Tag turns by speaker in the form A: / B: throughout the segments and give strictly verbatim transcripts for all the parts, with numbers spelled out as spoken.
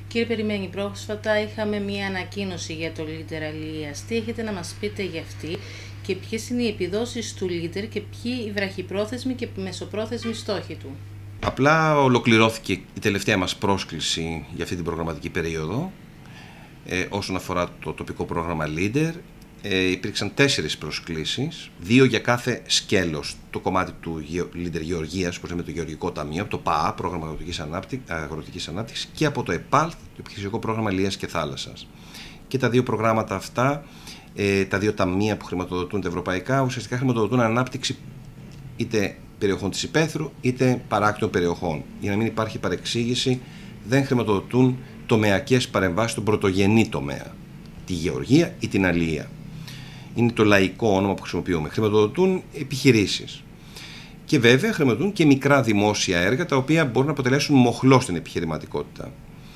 A: Κύριε Περιμένη, πρόσφατα είχαμε μία ανακοίνωση για το Leader Αλίας. Τι έχετε να μας πείτε για αυτή και ποιες είναι οι επιδόσεις του Leader και ποιοι οι βραχυπρόθεσμοι και μεσοπρόθεσμοι στόχοι του?
B: Απλά ολοκληρώθηκε η τελευταία μας πρόσκληση για αυτή την προγραμματική περίοδο ε, όσον αφορά το τοπικό πρόγραμμα Leader. Ε, υπήρξαν τέσσερις προσκλήσεις, δύο για κάθε σκέλος, το κομμάτι του Leader Γεωργίας, όπως λέμε το Γεωργικό Ταμείο, από το ΠΑΑ, Πρόγραμμα Αγροτικής, Ανάπτυ... Αγροτικής Ανάπτυξης, και από το ΕΠΑΛΘ, το Επιχειρησιακό Πρόγραμμα Αλίας και Θάλασσας. Και τα δύο προγράμματα αυτά, ε, τα δύο ταμεία που χρηματοδοτούν τα ευρωπαϊκά, ουσιαστικά χρηματοδοτούν ανάπτυξη είτε περιοχών της υπαίθρου είτε παράκτιων περιοχών. Για να μην υπάρχει παρεξήγηση, δεν χρηματοδοτούν τομεακές παρεμβάσεις στον πρωτογενή τομέα, τη γεωργία ή την αλία. Είναι το λαϊκό όνομα που χρησιμοποιούμε. Χρηματοδοτούν επιχειρήσεις. Και βέβαια χρηματοδοτούν και μικρά δημόσια έργα, τα οποία μπορούν να αποτελέσουν μοχλό στην επιχειρηματικότητα.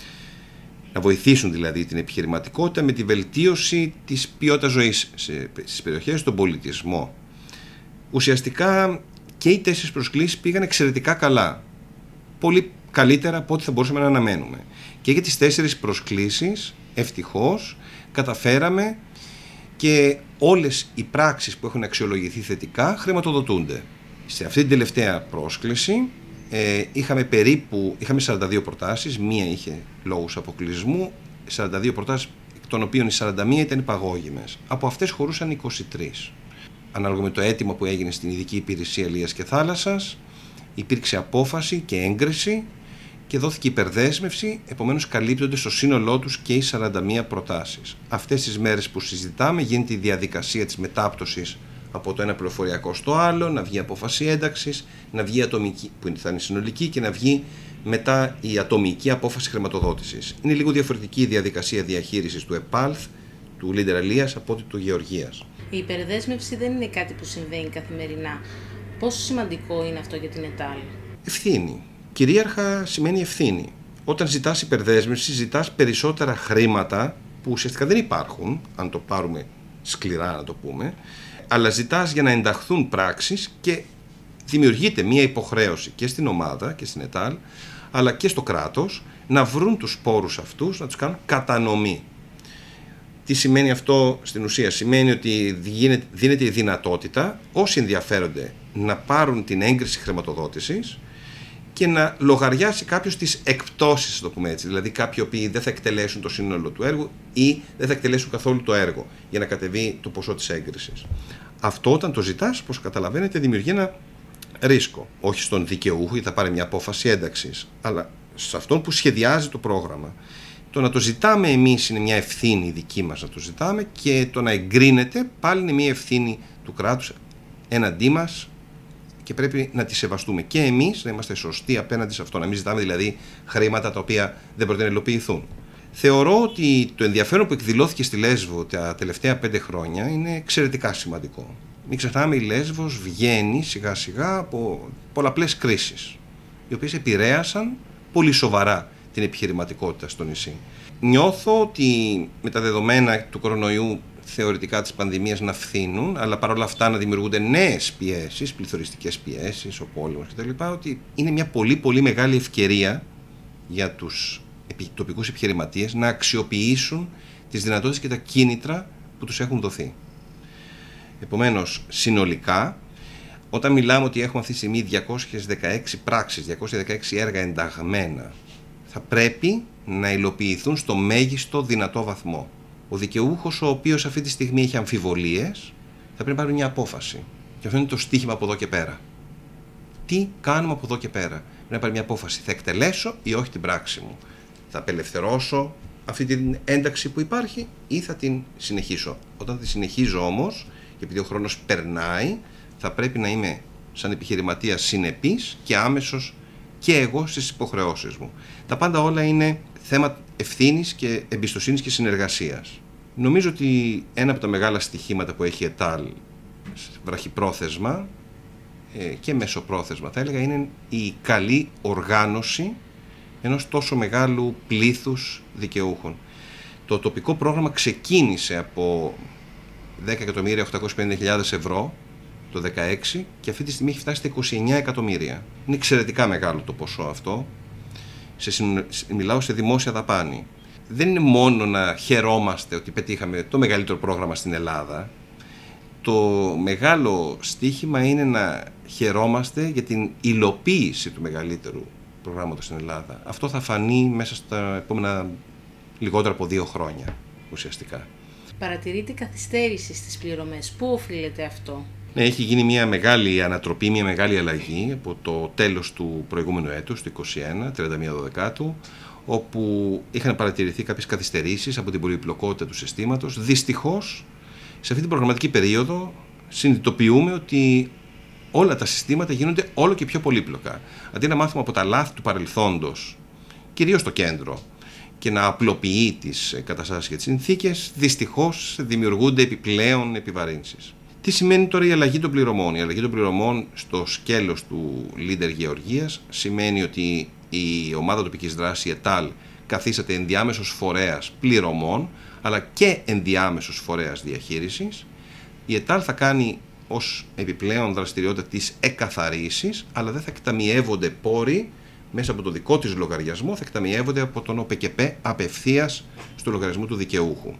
B: Να βοηθήσουν δηλαδή την επιχειρηματικότητα με τη βελτίωση της ποιότητας ζωής στις περιοχές, στον πολιτισμό. Ουσιαστικά και οι τέσσερις προσκλήσεις πήγαν εξαιρετικά καλά. Πολύ καλύτερα από ό,τι θα μπορούσαμε να αναμένουμε. Και για τις τέσσερις προσκλήσεις, ευτυχώς, καταφέραμε και όλες οι πράξεις που έχουν αξιολογηθεί θετικά χρηματοδοτούνται. Σε αυτή την τελευταία πρόσκληση ε, είχαμε περίπου είχαμε σαράντα δύο προτάσεις, μία είχε λόγους αποκλεισμού, σαράντα δύο προτάσεις, εκ των οποίων οι σαράντα μία ήταν υπαγώγημες. Από αυτές χωρούσαν είκοσι τρεις. Ανάλογα με το αίτημα που έγινε στην Ειδική Υπηρεσία Αλίας και Θάλασσας, υπήρξε απόφαση και έγκριση και δόθηκε υπερδέσμευση, επομένως καλύπτονται στο σύνολό τους και οι σαράντα μία προτάσεις. Αυτές τις μέρες που συζητάμε γίνεται η διαδικασία της μετάπτωσης από το ένα πληροφοριακό στο άλλο, να βγει απόφαση ένταξης, να βγει ατομική, που θα είναι συνολική, και να βγει μετά η ατομική απόφαση χρηματοδότησης. Είναι λίγο διαφορετική η διαδικασία διαχείρισης του ΕΠΑΛΘ, του Leader Αλίας, από ότι του Γεωργίας.
A: Η υπερδέσμευση δεν είναι κάτι που συμβαίνει καθημερινά. Πόσο σημαντικό είναι αυτό για την ΕΤΑΛ?
B: Ευθύνη. Κυρίαρχα σημαίνει ευθύνη. Όταν ζητάς υπερδέσμευση, ζητάς περισσότερα χρήματα που ουσιαστικά δεν υπάρχουν, αν το πάρουμε σκληρά να το πούμε, αλλά ζητάς για να ενταχθούν πράξεις και δημιουργείται μία υποχρέωση και στην ομάδα και στην ΕΤΑΛ, αλλά και στο κράτος, να βρουν τους πόρους αυτούς, να τους κάνουν κατανομή. Τι σημαίνει αυτό στην ουσία? Σημαίνει ότι δίνεται η δυνατότητα όσοι ενδιαφέρονται να πάρουν την έγκριση χρηματοδότησης και να λογαριάσει κάποιος τις εκπτώσεις, το πούμε έτσι. Δηλαδή, κάποιοι οποίοι δεν θα εκτελέσουν το σύνολο του έργου ή δεν θα εκτελέσουν καθόλου το έργο για να κατεβεί το ποσό της έγκρισης. Αυτό, όταν το ζητάς, όπως καταλαβαίνετε, δημιουργεί ένα ρίσκο. Όχι στον δικαιούχο, γιατί θα πάρει μια απόφαση ένταξης, αλλά σε αυτόν που σχεδιάζει το πρόγραμμα. Το να το ζητάμε εμείς είναι μια ευθύνη δική μας να το ζητάμε, και το να εγκρίνεται πάλι είναι μια ευθύνη του κράτους έναντί μας, και πρέπει να τη σεβαστούμε και εμείς, να είμαστε σωστοί απέναντι σε αυτό, να μην ζητάμε δηλαδή χρήματα τα οποία δεν μπορούν να υλοποιηθούν. Θεωρώ ότι το ενδιαφέρον που εκδηλώθηκε στη Λέσβο τα τελευταία πέντε χρόνια είναι εξαιρετικά σημαντικό. Μην ξεχνάμε, η Λέσβος βγαίνει σιγά σιγά από πολλαπλές κρίσεις, οι οποίες επηρέασαν πολύ σοβαρά την επιχειρηματικότητα στο νησί. Νιώθω ότι με τα δεδομένα του κορονοϊού, θεωρητικά της πανδημίας, να φθήνουν, αλλά παρόλα αυτά να δημιουργούνται νέες πιέσεις, πληθωριστικές πιέσεις, ο πόλεμος κτλ., ότι είναι μια πολύ πολύ μεγάλη ευκαιρία για τους τοπικούς επιχειρηματίες να αξιοποιήσουν τις δυνατότητες και τα κίνητρα που τους έχουν δοθεί. Επομένως, συνολικά, όταν μιλάμε ότι έχουμε αυτή τη στιγμή διακόσιες δεκαέξι πράξεις, διακόσια δεκαέξι έργα ενταγμένα, θα πρέπει να υλοποιηθούν στο μέγιστο δυνατό βαθμό. Ο δικαιούχος, ο οποίος αυτή τη στιγμή έχει αμφιβολίες, θα πρέπει να πάρει μια απόφαση. Και αυτό είναι το στίχημα από εδώ και πέρα. Τι κάνουμε από εδώ και πέρα? Πρέπει να πάρει μια απόφαση. Θα εκτελέσω ή όχι την πράξη μου? Θα απελευθερώσω αυτή την ένταξη που υπάρχει ή θα την συνεχίσω? Όταν τη συνεχίζω όμως, και επειδή ο χρόνος περνάει, θα πρέπει να είμαι σαν επιχειρηματίας συνεπής και άμεσος και εγώ στις υποχρεώσεις μου. Τα πάντα όλα είναι θέμα ευθύνης και εμπιστοσύνης και συνεργασίας. Νομίζω ότι ένα από τα μεγάλα στοιχήματα που έχει η ΕΤΑΛ βραχυπρόθεσμα και μεσοπρόθεσμα, θα έλεγα, είναι η καλή οργάνωση ενός τόσο μεγάλου πλήθους δικαιούχων. Το τοπικό πρόγραμμα ξεκίνησε από δέκα εκατομμύρια οχτακόσιες πενήντα χιλιάδες ευρώ το δύο χιλιάδες δεκαέξι και αυτή τη στιγμή έχει φτάσει στα είκοσι εννέα εκατομμύρια. Είναι εξαιρετικά μεγάλο το ποσό αυτό σε, μιλάω σε δημόσια δαπάνη. Δεν είναι μόνο να χαιρόμαστε ότι πετύχαμε το μεγαλύτερο πρόγραμμα στην Ελλάδα. Το μεγάλο στοίχημα είναι να χαιρόμαστε για την υλοποίηση του μεγαλύτερου προγράμματος στην Ελλάδα. Αυτό θα φανεί μέσα στα επόμενα λιγότερα από δύο χρόνια ουσιαστικά.
A: Παρατηρείται καθυστέρηση στις πληρωμές. Πού οφείλεται αυτό?
B: Ναι, έχει γίνει μια μεγάλη ανατροπή, μια μεγάλη αλλαγή από το τέλος του προηγούμενου έτους, του είκοσι ένα, τριάντα μία Δωδεκάτου, όπου είχαν παρατηρηθεί κάποιες καθυστερήσεις από την πολυπλοκότητα του συστήματος. Δυστυχώς, σε αυτή την προγραμματική περίοδο συνειδητοποιούμε ότι όλα τα συστήματα γίνονται όλο και πιο πολύπλοκα. Αντί να μάθουμε από τα λάθη του παρελθόντος, κυρίως το κέντρο, και να απλοποιεί τις καταστάσεις και τις συνθήκες, δυστυχώς δημιουργούνται επιπλέον επιβαρύνσεις. Τι σημαίνει τώρα η αλλαγή των πληρωμών? Η αλλαγή των πληρωμών στο σκέλος του Leader Γεωργίας σημαίνει ότι η ομάδα τοπικής δράσης, η ΕΤΑΛ, καθίσταται ενδιάμεσος φορέας πληρωμών, αλλά και ενδιάμεσος φορέας διαχείρισης. Η ΕΤΑΛ θα κάνει ως επιπλέον δραστηριότητα τις εκαθαρίσεις, αλλά δεν θα εκταμιεύονται πόροι μέσα από το δικό της λογαριασμό, θα εκταμιεύονται από τον ΟΠΕΚΕΠΕ απευθείας στο λογαριασμό του δικαιούχου.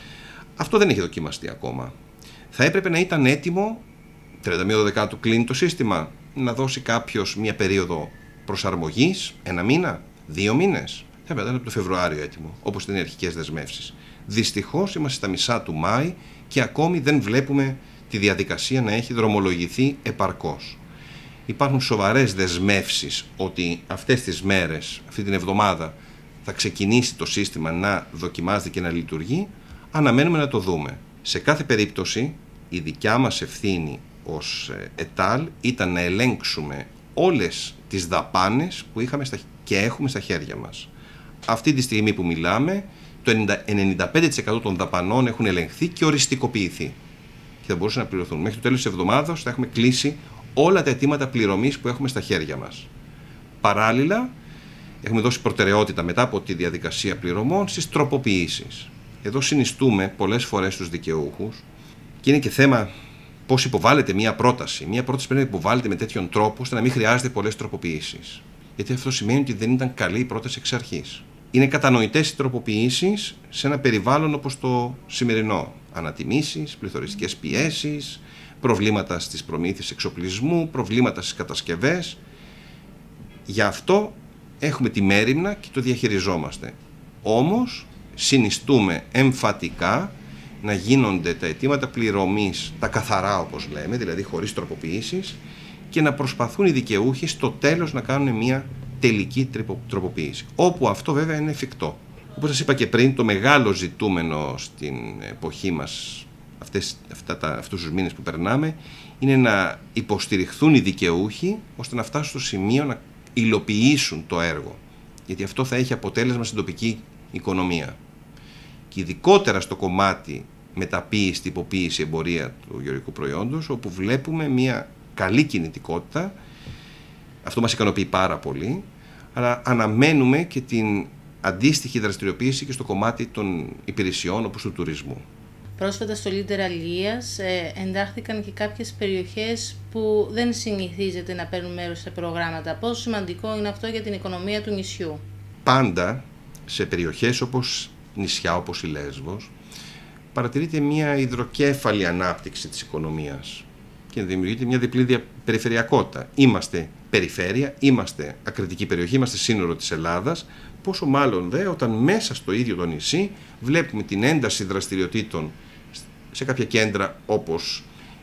B: Αυτό δεν έχει δοκιμαστεί ακόμα. Θα έπρεπε να ήταν έτοιμο, τριάντα μία Δωδεκάτου κλείνει το σύστημα, να δώσει κάποιος μια περίοδο προσαρμογής, ένα μήνα, δύο μήνες. Θα έπρεπε να ήταν από το Φεβρουάριο έτοιμο, όπως ήταν οι αρχικές δεσμεύσεις. Δυστυχώς είμαστε στα μισά του Μάη και ακόμη δεν βλέπουμε τη διαδικασία να έχει δρομολογηθεί επαρκώς. Υπάρχουν σοβαρές δεσμεύσεις ότι αυτές τις μέρες, αυτή την εβδομάδα, θα ξεκινήσει το σύστημα να δοκιμάζεται και να λειτουργεί. Αναμένουμε να το δούμε. Σε κάθε περίπτωση, η δικιά μας ευθύνη ως ΕΤΑΛ ήταν να ελέγξουμε όλες τις δαπάνες που είχαμε στα, και έχουμε στα χέρια μας. Αυτή τη στιγμή που μιλάμε, το ενενήντα πέντε τοις εκατό των δαπανών έχουν ελεγχθεί και οριστικοποιηθεί και θα μπορούσαν να πληρωθούν. Μέχρι το τέλος της εβδομάδας θα έχουμε κλείσει όλα τα αιτήματα πληρωμής που έχουμε στα χέρια μας. Παράλληλα, έχουμε δώσει προτεραιότητα μετά από τη διαδικασία πληρωμών στις τροποποιήσεις. Εδώ συνιστούμε πολλές φορές στους δικαιούχους και είναι και θέμα πώς υποβάλλεται μια πρόταση. Μια πρόταση πρέπει να υποβάλλεται με τέτοιον τρόπο ώστε να μην χρειάζεται πολλές τροποποιήσεις. Γιατί αυτό σημαίνει ότι δεν ήταν καλή η πρόταση εξ αρχής. Είναι κατανοητές οι τροποποιήσεις σε ένα περιβάλλον όπως το σημερινό. Ανατιμήσεις, πληθωριστικές πιέσεις, προβλήματα στις προμήθειες εξοπλισμού, προβλήματα στις κατασκευές. Γι' αυτό έχουμε τη μέριμνα και το διαχειριζόμαστε. Όμως, συνιστούμε εμφατικά να γίνονται τα αιτήματα πληρωμής, τα καθαρά όπως λέμε, δηλαδή χωρίς τροποποιήσεις, και να προσπαθούν οι δικαιούχοι στο τέλος να κάνουν μια τελική τροποποίηση. Όπου αυτό βέβαια είναι εφικτό. Όπως σας είπα και πριν, το μεγάλο ζητούμενο στην εποχή μας, αυτές, αυτά τα, αυτούς τους μήνες που περνάμε, είναι να υποστηριχθούν οι δικαιούχοι ώστε να φτάσουν στο σημείο να υλοποιήσουν το έργο. Γιατί αυτό θα έχει αποτέλεσμα στην τοπική οικονομία. Και ειδικότερα στο κομμάτι μεταποίηση, τυποποίηση, εμπορία του γεωργικού προϊόντος, όπου βλέπουμε μια καλή κινητικότητα. Αυτό μας ικανοποιεί πάρα πολύ, αλλά αναμένουμε και την αντίστοιχη δραστηριοποίηση και στο κομμάτι των υπηρεσιών όπως του τουρισμού.
A: Πρόσφατα στο Leader Αλίας ε, εντάχθηκαν και κάποιες περιοχές που δεν συνηθίζεται να παίρνουν μέρος σε προγράμματα. Πόσο σημαντικό είναι αυτό για την οικονομία του νησιού?
B: Πάντα σε περιοχές όπως νησιά, όπως η Λέσβος, παρατηρείται μια υδροκέφαλη ανάπτυξη της οικονομίας και δημιουργείται μια διπλή περιφερειακότητα. Είμαστε περιφέρεια, είμαστε ακριτική περιοχή, είμαστε σύνορο της Ελλάδας, πόσο μάλλον δε όταν μέσα στο ίδιο το νησί βλέπουμε την ένταση δραστηριοτήτων σε κάποια κέντρα όπως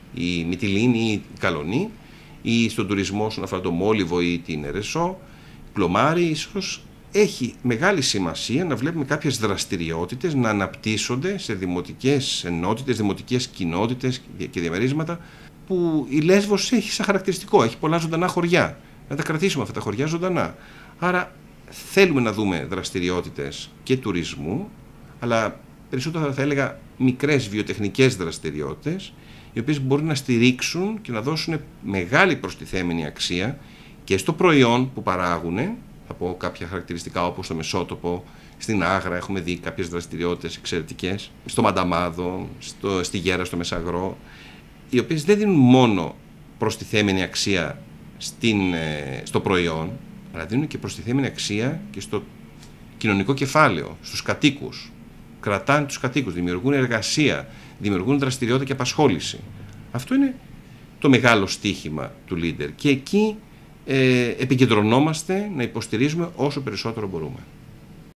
B: η Μυτιλήνη ή η Καλονή, ή στον τουρισμό όσον αφορά το Μόλιβο ή την Ερεσό, Πλωμάρι. Ίσως έχει μεγάλη σημασία να βλέπουμε κάποιες δραστηριότητες να αναπτύσσονται σε δημοτικές ενότητες, δημοτικές κοινότητες και διαμερίσματα που η Λέσβος έχει σαν χαρακτηριστικό, έχει πολλά ζωντανά χωριά. Να τα κρατήσουμε αυτά τα χωριά ζωντανά. Άρα θέλουμε να δούμε δραστηριότητες και τουρισμού, αλλά περισσότερα θα έλεγα μικρές βιοτεχνικές δραστηριότητες, οι οποίες μπορούν να στηρίξουν και να δώσουν μεγάλη προστιθέμενη αξία και στο προϊόν που παράγουν. Θα πω κάποια χαρακτηριστικά όπως στο Μεσότοπο, στην Άγρα έχουμε δει κάποιες δραστηριότητες εξαιρετικές, στο Μανταμάδο, στο, στη Γέρα, στο Μεσαγρό, οι οποίες δεν δίνουν μόνο προστιθέμενη αξία στην, στο προϊόν, αλλά δίνουν και προστιθέμενη αξία και στο κοινωνικό κεφάλαιο, στους κατοίκους. Κρατάνε τους κατοίκους, δημιουργούν εργασία, δημιουργούν δραστηριότητα και απασχόληση. Αυτό είναι το μεγάλο στίχημα του Leader και εκεί ε, επικεντρωνόμαστε να υποστηρίζουμε όσο περισσότερο μπορούμε.